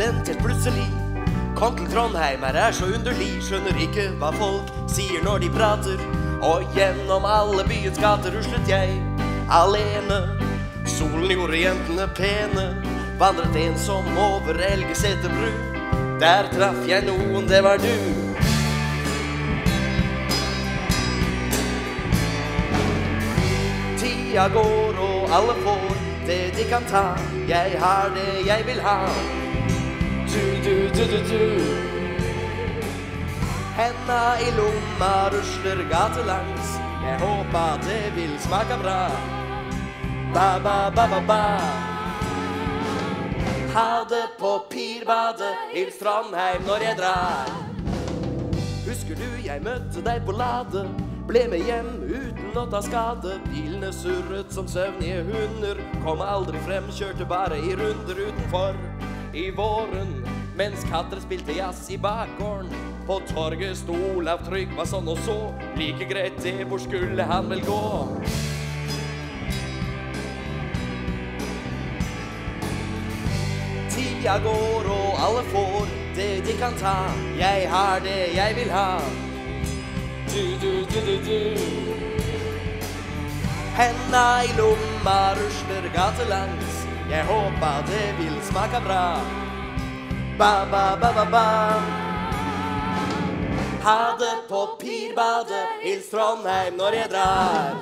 student helt plutselig. Kom til Trondheim, her er så underlig. Skjønner ikke hva folk sier når de prater. Og gjennom alle byens gater ruslet jeg alene. Solen gjorde jentene pene. Vandret ensom over Elgeseter bru. Der traff jeg noen, det var du. Tida går og alle får det de kan ta. Jeg har det jeg vil ha. Du. Henda i lomma rusler gatelangs. Jeg håper det vil smake bra. Ba. Ha det på Pirbadet, hils Trondheim når jeg drar. Husker du jeg møtte deg på Lade? Ble med hjem uten å ta skade. Bilene surret som søvnige hunder. Kom aldri frem, kjørte bare i runder utenfor. I våren, mens katter spilte jazz i bakgården. På torget sto Olav Tryggvason og så. Like greit det, hvor skulle han vel gå? Tida går og alle får det de kan ta. Jeg har det jeg vil ha. Du. Henda i lomma rusler gatelangs. Jeg håper det vil smake bra. Ba. Ha det på Pirbadet, hils Trondheim når jeg drar.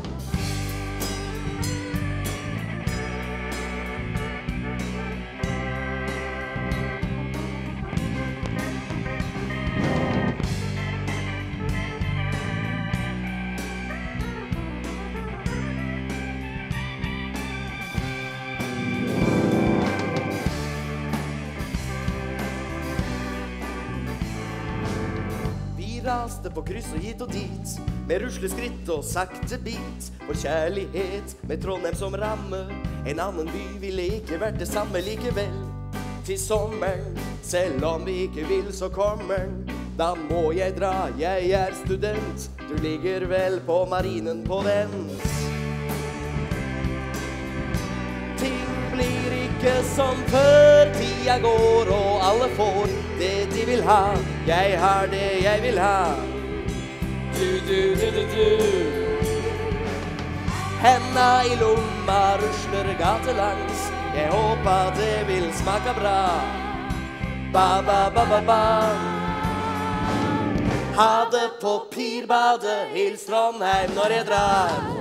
Raste på kryss og hit og dit, med rusleskritt og sakte bit. For kjærlighet med Trondheim som ramme. En annen by ville ikke vært det samme likevel. Til sommeren, selv om vi ikke vil så kommer den. Da må jeg dra, jeg er student. Du ligger vel på marinen på vent. Ting blir ikke som før. Tida går og alle får det de vil ha. Jeg har det jeg vil ha. Du. Henda i lomma rusler gatelangs. Jeg håper det vil smake bra. Ba. Ha det på Pirbadet, hils Trondheim når jeg drar.